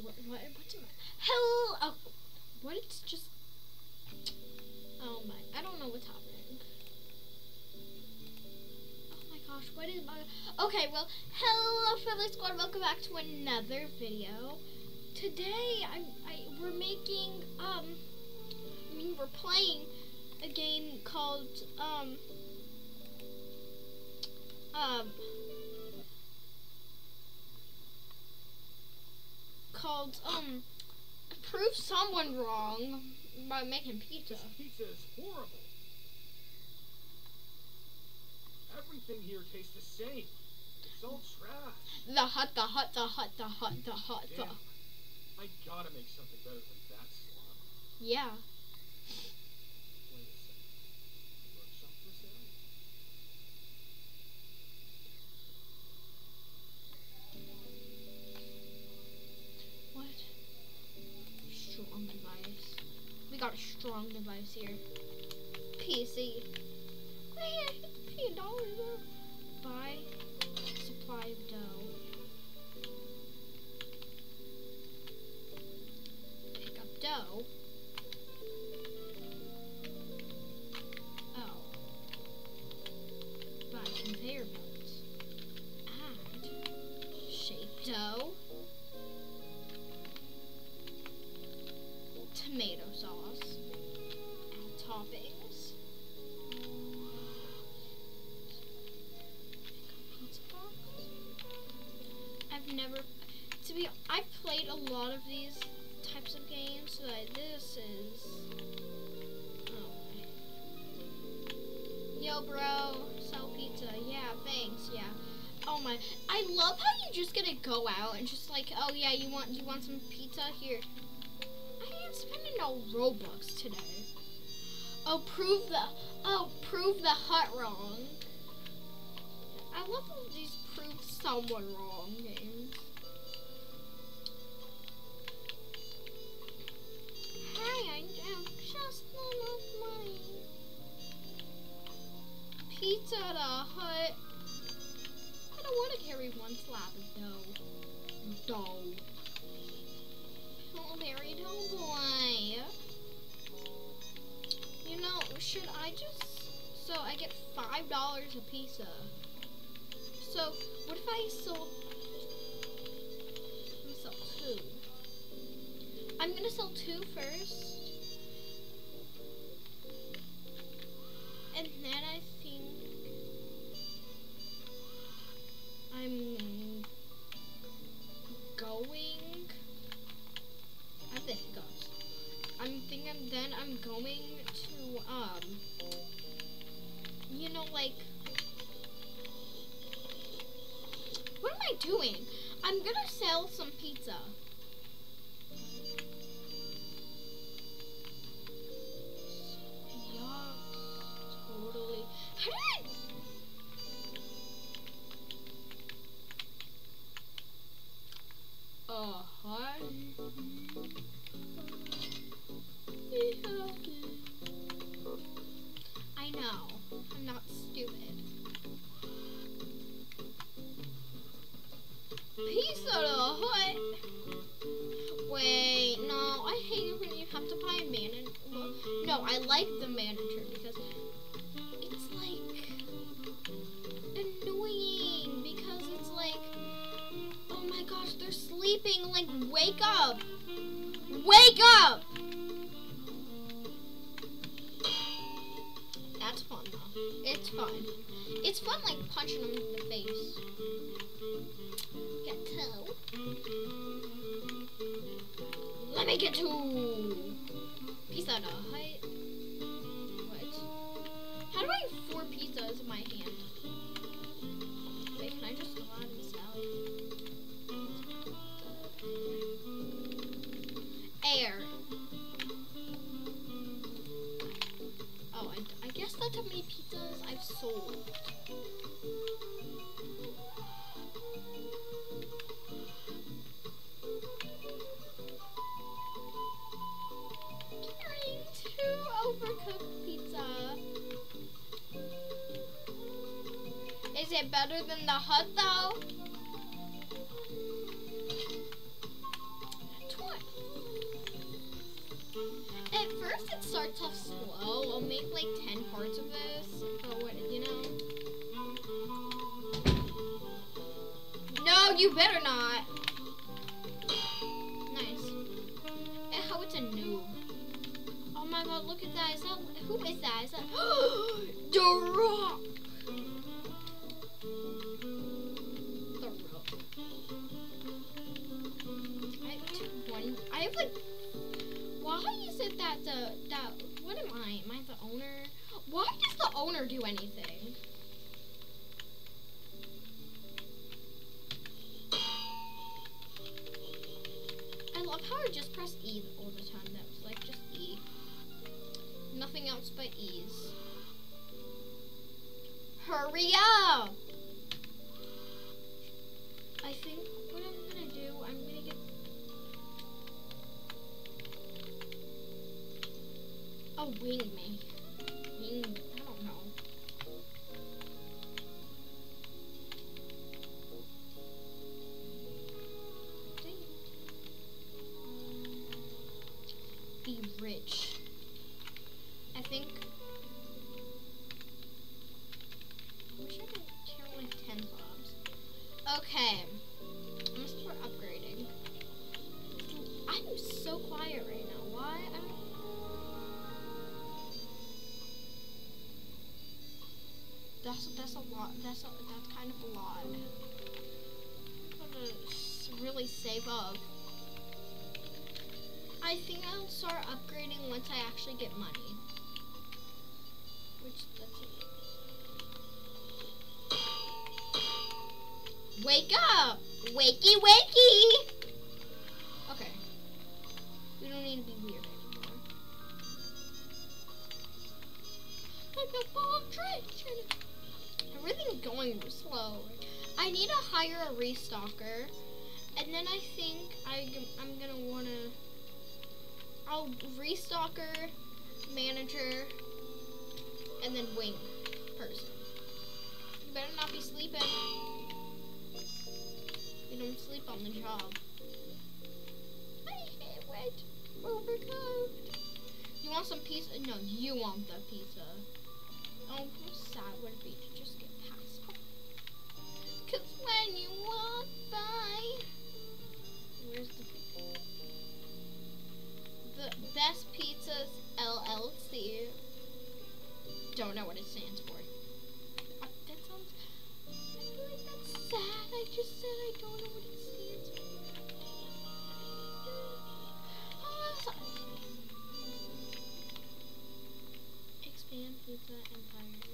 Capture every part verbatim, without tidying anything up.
What? What? What's my? Hello. Oh, what? It's just. Oh my! I don't know what's happening. Oh my gosh! What is my? Okay. Well, hello, Feather Squad. Welcome back to another video. Today, I'm. I we're making. Um. I mean, we're playing a game called. Um. Um. Called um. Prove someone wrong by making pizza. This pizza is horrible. Everything here tastes the same. It's all trash. The hut, the hut, the hut, the hut, the hut, the. Damn. I gotta make something better than that slop. Yeah. Wait a second. Workshop for sale? What? Strong device. We got a strong device here. P C. Wait, pay a dollar there. Buy supply of dough. Pick up dough. Oh. Buy conveyor belts. Add shape dough. Tomato sauce. Add toppings. Pizza box. I've never, to be, I've played a lot of these types of games, so that this is, oh my. Yo bro, sell pizza, yeah, thanks, yeah. Oh my, I love how you just gonna go out and just like, oh yeah, you want, you want some pizza? Here. I ain't spending no Robux today. Oh, prove the, oh, prove the hut wrong. I love all these prove someone wrong games. Hi, I have just enough money. Pizza at a hut. I don't want to carry one slab of dough. Dough. Pillsbury Doughboy. You know, should I just, so I get five dollars a pizza. So what if I sold, I'm gonna sell two. I'm gonna sell two first. And then I think I'm going, I think it goes. I'm thinking then I'm going to, um, you know, like, what am I doing? I'm gonna sell some pizza. Yeah, totally. How did I? Uh-huh. I know. I'm not stupid. Pizza the Hut. Wait, no. I hate it when you have to buy a manager. Well, no, I like the manager because it's like annoying because it's like, oh my gosh, they're sleeping. Like, wake up. Wake up. That's fun though. It's fun. It's fun like punching them in the face. Get two. Let me get two. Pizza Hut. What? How do I have four pizzas in my hand? Wait, can I just go out and sell? Air. Oh, I, I guess that's how many pizzas I've sold. Carrying two overcooked pizza. Is it better than the Hut though? it starts off slow. I'll make like ten parts of this. But what, you know? No, you better not. Nice. And how it's a noob. Oh my god, look at that. Is that, who is that? Is that, The Rock. The Rock. I have one, I have like, why is it that the, that, what am I? Am I the owner? Why does the owner do anything? I love how I just press E all the time. That was like just E. Nothing else but E's. Hurry up! I think what I'm gonna do, I'm gonna get a wing me. Wing, I don't know. Be rich. I think. I wish I could turn like ten clubs. Okay. I'm gonna start upgrading. I'm so quiet right now. Why? I don't. That's that's a lot. That's a, that's kind of a lot. I'm gonna really save up. I think I'll start upgrading once I actually get money. Which, that's it. Wake up! Wakey, wakey! Okay. We don't need to be weird anymore. Everything's going slow. I need to hire a restocker. And then I think I, I'm gonna wanna... I'll restocker, manager, and then wing person. You better not be sleeping. You don't sleep on the job. I can't wait. Overcooked. You want some pizza? No, you want the pizza. Oh, how sad would it be to just get past? Cause when you walk by, where's the The Best Pizzas L L C. Don't know what it stands for. Uh, that sounds. I feel like that's sad. I just said I don't know what it stands for. Oh, sorry. Expand Pizza Empire.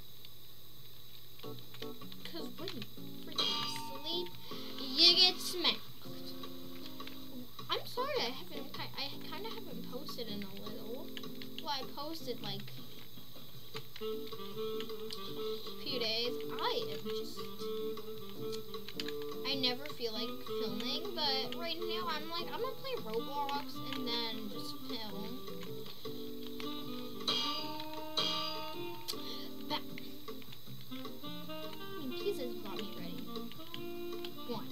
Cause when you freaking sleep, you get smacked. I'm sorry, I haven't, I kind of haven't posted in a little. Well, I posted like a few days. I am just, I never feel like filming, but right now I'm like, I'm gonna play Roblox and then just film. But, I mean, pizza's got me ready. One.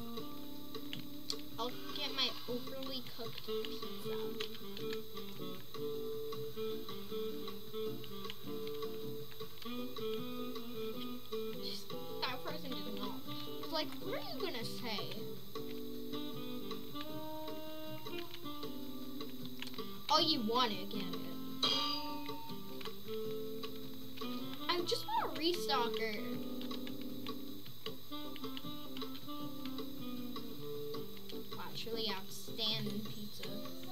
I'll get my overly cooked pizza. Just, that person didn't know. I was like, what are you gonna say? Oh, you want it again. I just want a restocker. Really outstanding pizza.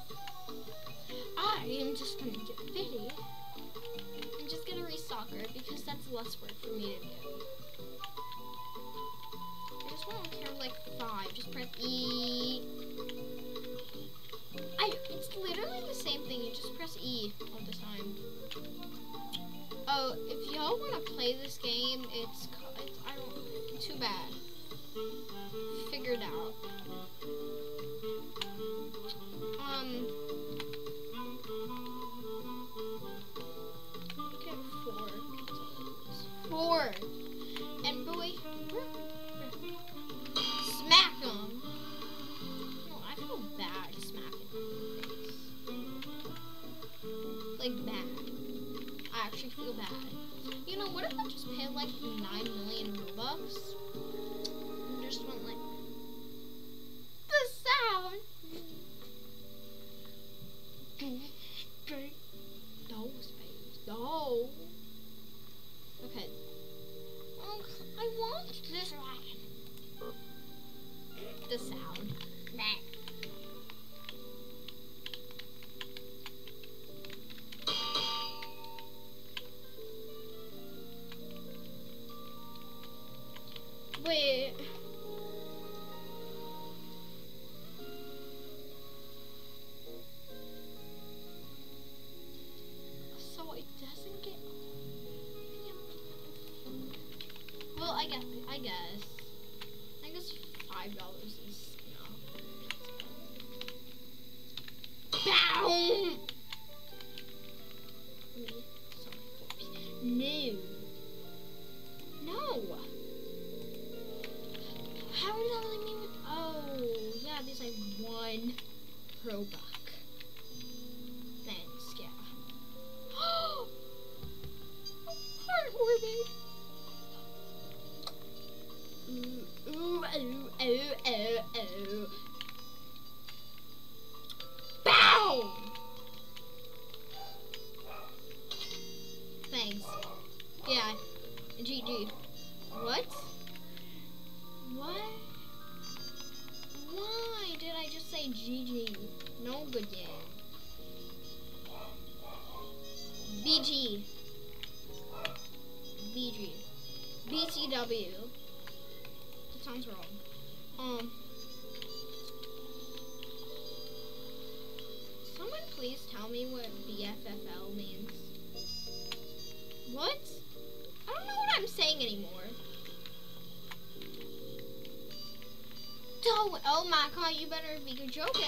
I am just gonna get fifty. I'm just gonna restock her because that's less work for me to do. I just want to carry like five. Just press E. I. It's literally the same thing. You just press E all the time. Oh, if y'all want to play this game, it's, it's I don't. Too bad. Figured out. Um, get four pizzas. Four! And boy, smack them! No, I feel bad smacking them in the face. like bad. I actually feel bad. You know, what if I just paid like nine million Robux? And just went like the sound. No space. No. Okay. Oh, I want this one. The sound. Wait. So it doesn't get. Well, I guess. I guess. I guess five dollars is no. Boom. No. No. How did that leave me with? Oh, yeah. There's like one Robux. Thanks. Yeah. Heartwarming. Ooh, ooh, ooh, ooh, ooh, ooh. Bow! Thanks. Yeah. G G. What? What? Why did I just say G G? No good game. B G. B G. B T W. That sounds wrong. Um. Someone please tell me what B F F L means. What? I don't know what I'm saying anymore. Don't. Oh my god, you better be joking.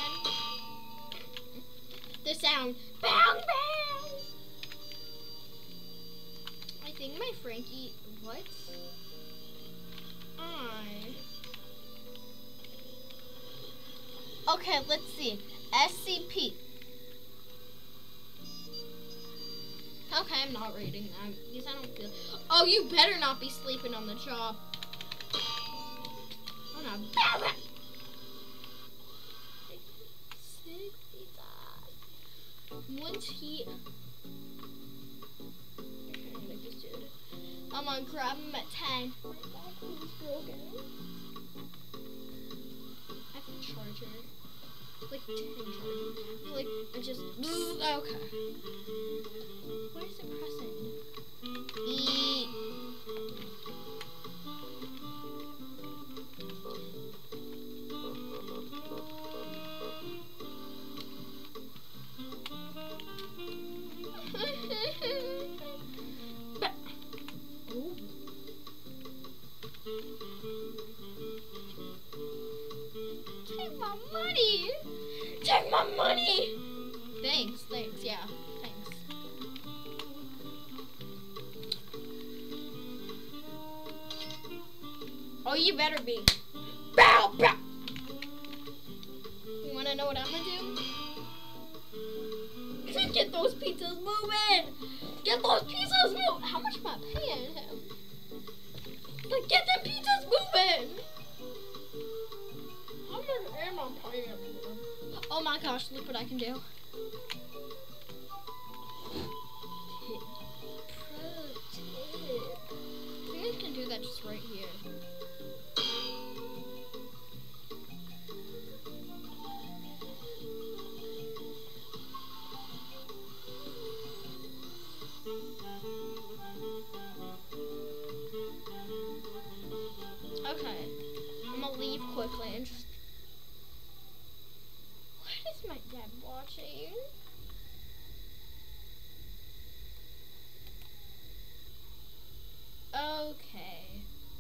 The sound. Bang, bang. I think my Frankie. What? I. Okay, let's see. S C P. Okay, I'm not reading that because I don't feel. Oh, you better not be sleeping on the job. Oh no. Once he. I'm gonna grab him at ten. My back is broken. I have a charger. Like ten chargers. Like I just. Okay. Where is it pressing? E. Take my money! Take my money! Thanks, thanks, yeah, thanks. Oh, you better be. Bow, bow! You wanna know what I'm gonna do? Get those pizzas moving! Get those pizzas moving! How much am I paying him? Like, get them pizzas moving! How much am I paying him? Oh my gosh, look what I can do. Pro tip. I think I can do that just right here. Okay, I'm gonna leave quickly and just. What is my dad watching? Okay.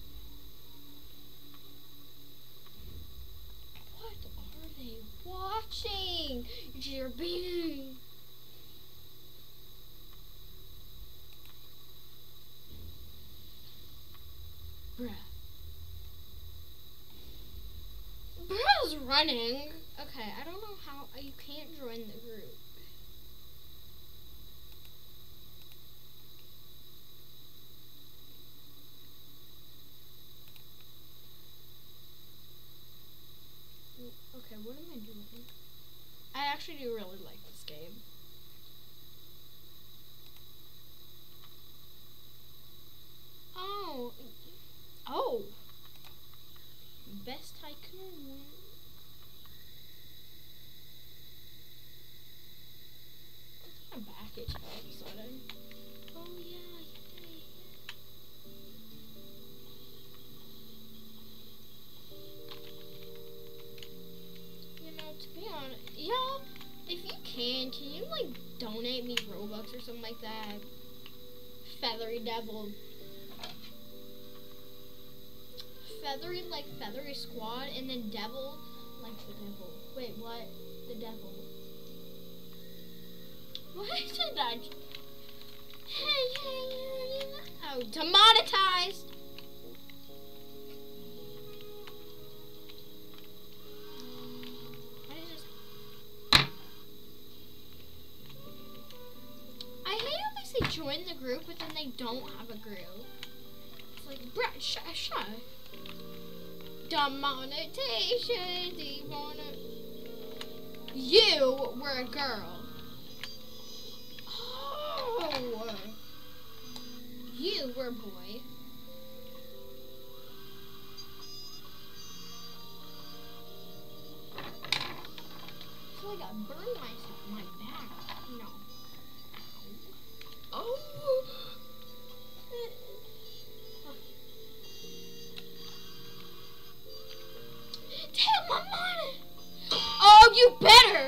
What are they watching? Jerby. Bruh. Bruh's running. Okay, I don't know how you can't join the group. Okay, what am I doing? I actually do really like this game. Oh. Oh. Best tycoon. I'm back at you all of a sudden. Oh yeah, yay. You know, to be honest, y'all, if you can, can you like donate me Robux or something like that? Feathery Devil. Feathery, like Feathery Squad, and then Devil, like the Devil. Wait, what? The Devil. What did I? Hey, hey, oh, demonetized. What is this? I hate how they say join the group, but then they don't have a group. It's like, bruh, shut, shut. Demonetization, demonet. You were a girl. Oh, you were a boy. I feel like I burned myself in my back. No. Oh. Damn, I'm on it. Oh, you better.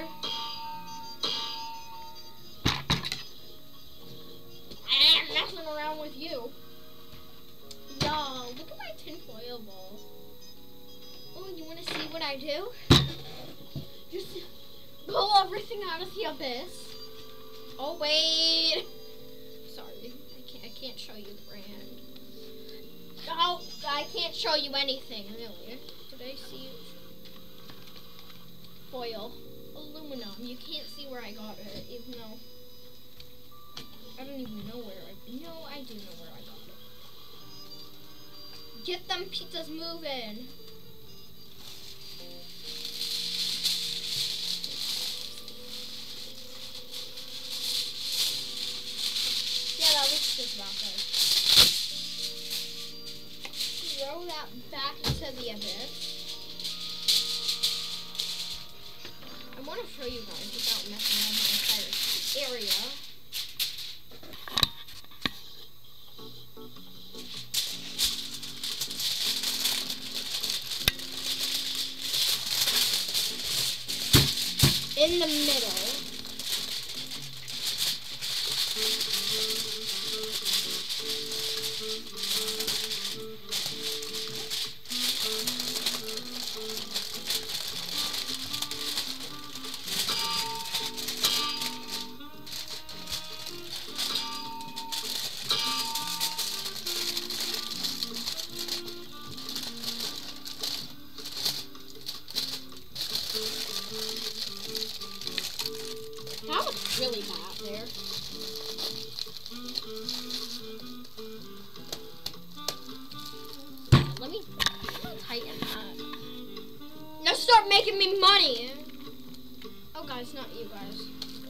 I ain't messing around with you. Yo, look at my tinfoil ball. Oh, you want to see what I do? Just pull everything out of the abyss. Oh wait. Sorry, I can't. I can't show you the brand. Oh, I can't show you anything really. Did I see it? Foil, aluminum. You can't see where I got it, even though I don't even know where I. No, I do know where I got it. Get them pizzas moving. Yeah, that looks just about good. Throw that back into the abyss. I want to show you guys without messing up my entire area. In the middle. That looks really bad there. Let me, let me tighten that. Now start making me money! Oh guys, not you guys.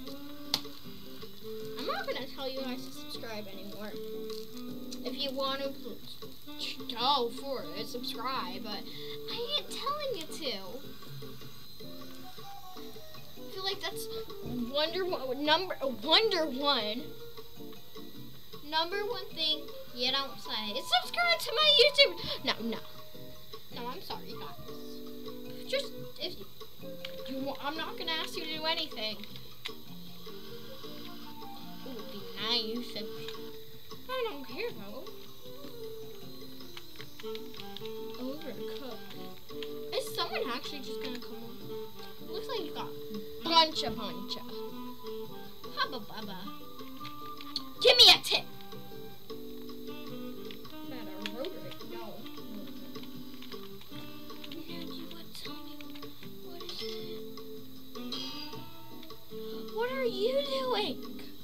I'm not gonna tell you guys to subscribe anymore. If you want to, go for it, subscribe, but I ain't telling you to. I feel like that's Wonder One, number Wonder One. Number one thing you don't say is subscribe to my YouTube. No, no, no. I'm sorry, guys. Just if you, you want, I'm not gonna ask you to do anything. It would be nice if I don't care though. Overcooked. Is someone actually just gonna come on? Looks like you got bunch of bunch of. Hubba bubba. Give me a tip. Not a rodent, no. What is it? What are you doing?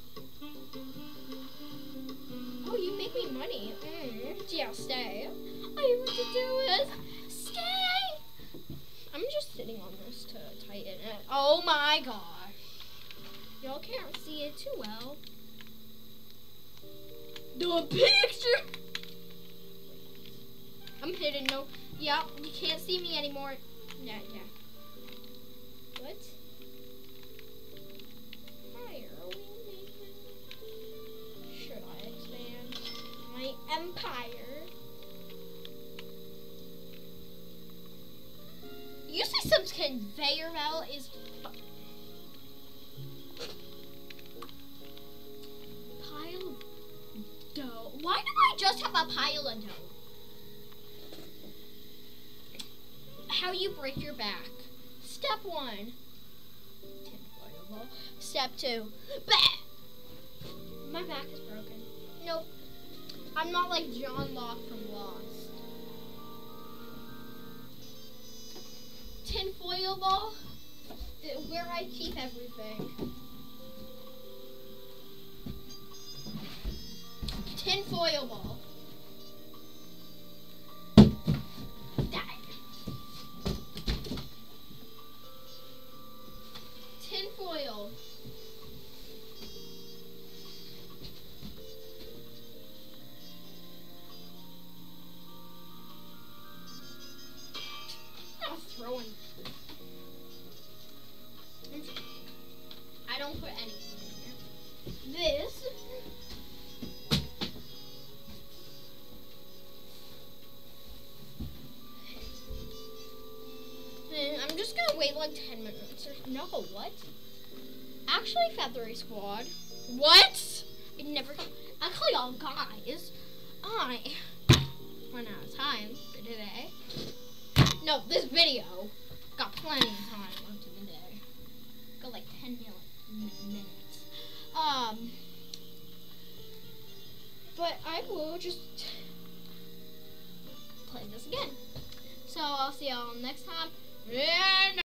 Oh, you make me money. Mm, yeah, stay. All you want to do is stay. I'm just sitting on this. tighten it. Oh my gosh. Y'all can't see it too well. The picture! I'm hidden, no. Yeah, you can't see me anymore. Yeah, yeah. What? Hi, are we making? Should I expand my empire? Usually some conveyor belt is pile of dough. Why do I just have a pile of dough? How you break your back. Step one. Tinfoil ball. Step two. Bah! My back is broken. Nope. I'm not like John Locke from Lost. Tinfoil ball. Where I keep everything. Tinfoil ball. Tinfoil. I'm throwing. I don't put anything in here. This. And I'm just gonna wait like ten minutes or no, what? Actually, Feathery Squad. What? I never. Actually, y'all guys, I ran out of time for today. No, this video got plenty of time onto the day. Got like ten mil minutes. Um, but I will just play this again. So I'll see y'all next time. And